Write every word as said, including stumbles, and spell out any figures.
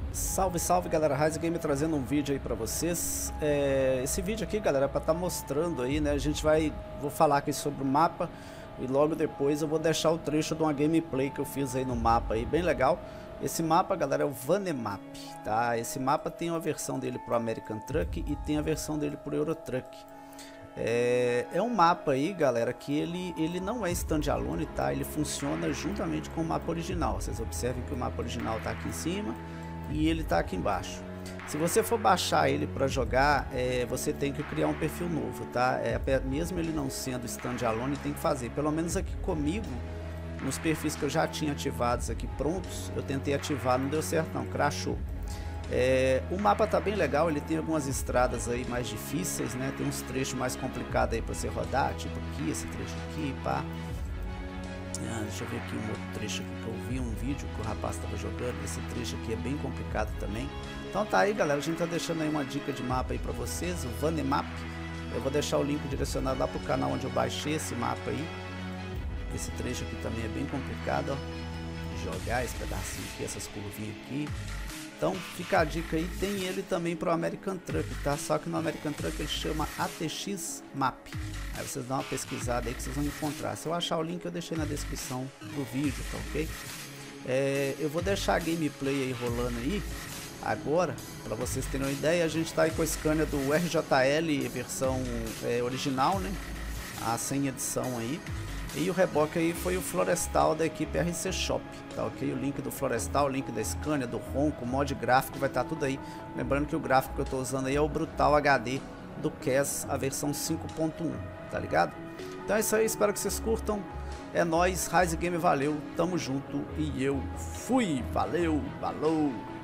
Salve, salve galera, Rise Game trazendo um vídeo aí pra vocês. É, esse vídeo aqui, galera, é pra estar tá mostrando aí, né? A gente vai, vou falar aqui sobre o mapa e logo depois eu vou deixar o trecho de uma gameplay que eu fiz aí no mapa aí, bem legal. Esse mapa, galera, é o Vanemap, tá? Esse mapa tem uma versão dele pro American Truck e tem a versão dele pro Euro Truck. É, é um mapa aí, galera, que ele, ele não é standalone, tá? Ele funciona juntamente com o mapa original. Vocês observem que o mapa original tá aqui em cima e ele tá aqui embaixo. Se você for baixar ele para jogar, é, você tem que criar um perfil novo, tá? É, mesmo ele não sendo standalone, tem que fazer. Pelo menos aqui comigo, nos perfis que eu já tinha ativados aqui prontos, eu tentei ativar, não deu certo não, crashou. É, o mapa tá bem legal, ele tem algumas estradas aí mais difíceis, né? Tem uns trechos mais complicados aí para você rodar, tipo aqui, esse trecho aqui, pá. Ah, deixa eu ver aqui um outro trecho aqui que eu vi, um vídeo que o rapaz estava jogando. Esse trecho aqui é bem complicado também. Então tá aí, galera, a gente tá deixando aí uma dica de mapa aí para vocês, o Vanemap. Eu vou deixar o link direcionado lá pro canal onde eu baixei esse mapa aí. Esse trecho aqui também é bem complicado, ó, de jogar esse pedacinho aqui, essas curvinhas aqui. Então fica a dica aí, tem ele também para o American Truck, tá? Só que no American Truck ele chama A T X Map. Aí vocês dão uma pesquisada aí que vocês vão encontrar. Se eu achar o link eu deixei na descrição do vídeo, tá ok? É, eu vou deixar a gameplay aí rolando aí agora, para vocês terem uma ideia. A gente tá aí com a Scania do R J L versão é, original, né? A sem edição aí. E o reboque aí foi o Florestal da equipe R C Shop, tá ok? O link do Florestal, o link da Scania, do Ronco, o mod gráfico, vai estar tudo aí. Lembrando que o gráfico que eu tô usando aí é o Brutal H D do C A S, a versão cinco ponto um, tá ligado? Então é isso aí, espero que vocês curtam. É nóis, Rise Game, valeu, tamo junto e eu fui, valeu, falou!